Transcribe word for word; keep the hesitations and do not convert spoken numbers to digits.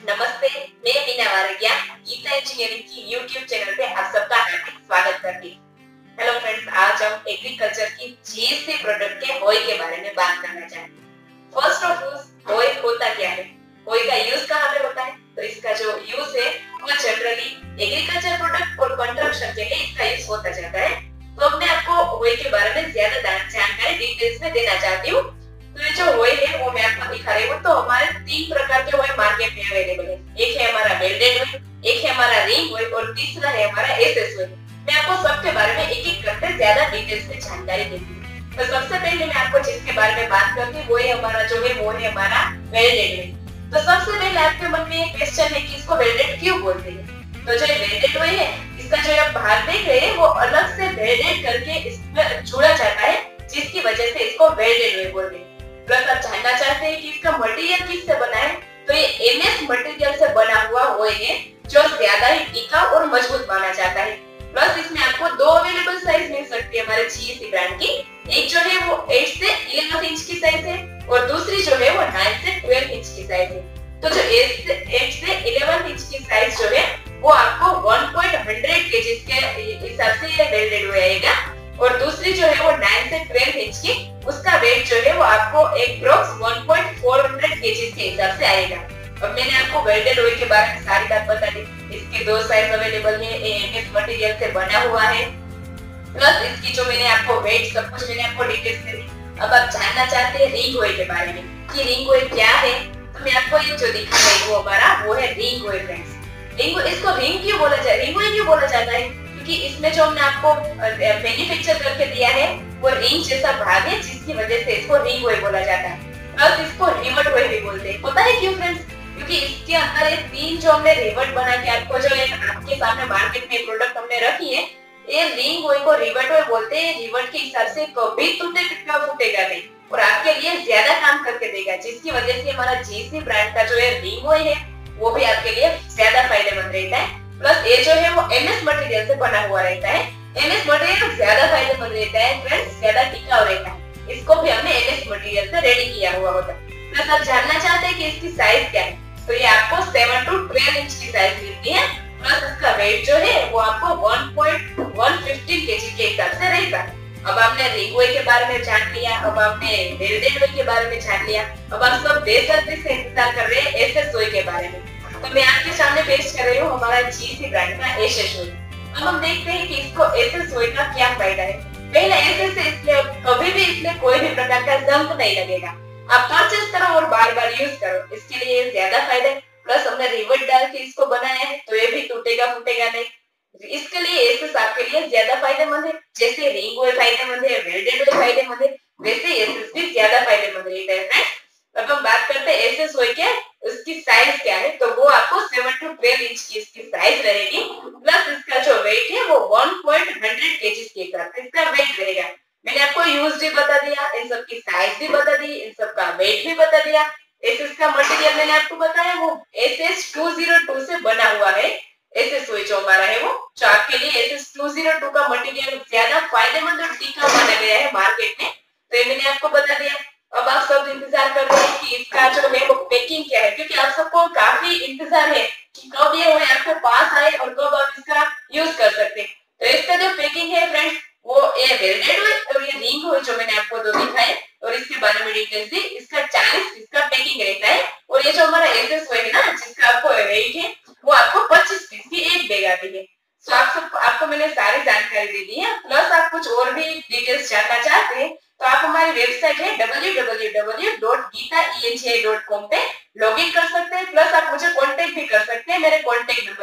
नमस्ते, मैं मीना वारकिया गीता इंजीनियरिंग की यूट्यूब चैनल पे आप सबका हार्दिक स्वागत करती हूँ। हेलो फ्रेंड्स, आज हम एग्रीकल्चर की जीएसटी प्रोडक्ट के होई के बारे में बात करना चाहते हैं। फर्स्ट ऑफ ऑल, होई होता क्या है? होई का यूज कहाँ पे होता है? तो इसका जो यूज है वो जनरली एग्रीकल्चर प्रोडक्ट और कंस्ट्रक्शन के लिए इसका यूज होता जाता है। तो अब मैं आपको होई के बारे में ज्यादा जानकारी डिटेल्स में देना चाहती हूँ। तो ये जो होई है वो मैं आपको दिखा रही हूँ। तो हमारे तीन प्रकार के होई मार्केट में अवेलेबल है। एक है हमारा वेल्डेड होई, एक है हमारा रिंग होई और तीसरा है हमारा एसएस होई। मैं आपको सबके बारे में एक एक करके ज्यादा डिटेल्स में जानकारी देती हूँ। तो सबसे पहले मैं आपको जिसके बारे में बात करती हूँ वो है हमारा जो है वो है हमारा वेल्डेड होई। तो सबसे पहले आपके मन में एक क्वेश्चन है कि इसको वेल्डेड क्यों बोलते हैं? तो जो वेल्डेड होई है इसका जो आप बाहर देख रहे हैं वो अलग से वेल्डेड करके इसमें जुड़ा जाता है, जिसकी वजह से इसको वेल्डेड होई बोलते हैं। प्लस आप जानना चाहते हैं कि इसका मटेरियल किससे बना है? तो ये एमएस मटेरियल से बना हुआ होई है जो ज्यादा ही टिकाऊ और मजबूत माना जाता है। प्लस इसमें आपको दो अवेलेबल साइज मिल सकती है हमारे जीएसटी ब्रांड की। एक जो है वो आठ से ग्यारह इंच की साइज है और दूसरी जो है वो नौ से बारह इंच की साइज है। तो जो आठ से ग्यारह इंच की साइज जो है वो आपको एक पॉइंट एक सौ केजीज के हिसाब से ये वेल्डेड हो जाएगा और दूसरी जो है वो नौ से बारह इंच की, उसका वेट जो है वो आपको एप्रोक्स एक पॉइंट चार सौ केजीज के हिसाब से आएगा। अब मैंने आपको वेल्डेड होई के बारे में सारी बात बता दी। इसके दो साइज अवेलेबल है, एमएस मटेरियल से बना हुआ है। प्लस इसकी जो मैंने आपको वेट सब कुछ मैंने आपको डिटेल्स में दी। अब आप जानना चाहते हैं रिंग होई के बारे में कि रिंग होई क्या है? तो मैं आपको ये जो दिखा रही हूँ हमारा वो है रिंग होई फ्रेंड्स। रिंग इसको रिंग क्यों बोला जाता है? रिंग होई क्यों बोला जाता है? क्योंकि इसमें जो हमने आपको मैन्युफैक्चर करके दिया है वो रिंग जैसा भाग है, जिसकी वजह से इसको रिंग होई बोला जाता है। प्लस इसको रिवर्ट होई भी बोलते हैं। पता है क्यों फ्रेंड्स? क्योंकि इसके अंदर ये तीन जो हमने रिवर्ट बना के आपको जो है आपके सामने मार्केट में प्रोडक्ट हमने रखी है, ये रिंग होई को रिवर्ट होई बोलते हैं। रिवर्ट के हिसाब से कभी टूटे टूटा फूटेगा नहीं और आपके लिए ज्यादा काम करके देगा, जिसकी वजह से हमारा जीसी ब्रांड का जो है रिंग होई है वो भी आपके लिए ज्यादा फायदेमंद रहता है। प्लस ये जो है वो एमएस मटेरियल से बना हुआ रहता है। एमएस मटेरियल ज्यादा फायदेमंद रहता है फ्रेंड्स, ज्यादा टिकाऊ रहता है। इसको भी हमने एमएस मटेरियल से रेडी किया हुआ होता है। प्लस आप जानना चाहते हैं कि इसकी साइज क्या है? तो ये आपको सात टू बारह इंच की साइज मिलती है। प्लस इसका वेट जो है वो आपको एक पॉइंट एक सौ पंद्रह केजी के हिसाब से रहेगा। अब आपने रिंग होई के बारे में जान लिया, अब आपने वेल्डेड होई के बारे में जान लिया। अब आप सब बेसब्री से इंतजार कर रहे हैं एसएस होई के बारे में। तो मैं आपके सामने पेश कर रही हूँ हमारा जीसी ब्रांड का एसएस होई। अब हम देखते हैं कि इसको एसएस होई का क्या फायदा है। पहला एसएस से इसलिए कभी भी इसमें कोई भी प्रकार का जंग नहीं लगेगा। आप परचेज करो और बार बार यूज करो, इसके लिए ज्यादा फायदा है। प्लस हमने रिवर्ट डाल के इसको बनाया है तो ये भी टूटेगा फूटेगा नहीं। इसके लिए एसएस आपके लिए ज्यादा फायदेमंद है। जैसे रिंग होई फायदेमंद है, वेल्डेड होई फायदेमंद है, वैसे एसएस भी ज्यादा फायदेमंद रहता है फ्रेंड्स। अब हम बात करते हैं एसएस होई के उसकी साइज क्या है। तो वो आपको सात टू बारह इंच की इसकी साइज रहेगी। प्लस इसका जो वेट है वो एक पॉइंट एक सौ केजीज के साथ इसका वेट रहेगा। मैंने आपको यूज भी बता दिया, इन सब की साइज भी बता दी, इन सब का वेट भी बता दिया। एसएस का मटेरियल मैंने आपको बताया वो एसएस दो सौ दो से बना हुआ है। एसएस होई जो हमारा है वो जो आपके लिए एसएस दो सौ दो का मटेरियल ज्यादा फायदेमंद और टिकाऊ माना गया है मार्केट में। तो ये मैंने आपको बता दिया। अब आप सब इंतजार कर रहे हैं कि इसका जो है वो पैकिंग क्या है, क्योंकि आप सबको काफी इंतजार है कि कब ये होए आपके पास आए और कब आप इसका यूज कर सकते हैं। तो इसका जो पैकिंग है फ्रेंड्स वो ये वेल्डेड होई और ये रिंग होई जो मैंने आपको दो दिखाए और इसके बारे में डिटेल्स दी। इसका चालीस इसका पैकिंग रहता है और ये जो हमारा एसएस होई है ना जिसका आपको वेट है वो आपको पच्चीस पीस की एक बैग आती है। तो आप सब आपको मैंने सारी जानकारी दे दी है। प्लस आप कुछ और भी डिटेल्स जानना चाहते हैं तो आप हमारी वेबसाइट है W W W dot Geeta E N G I dot com पे लॉगिन कर सकते हैं। प्लस आप मुझे कांटेक्ट भी कर सकते हैं, मेरे कांटेक्ट नंबर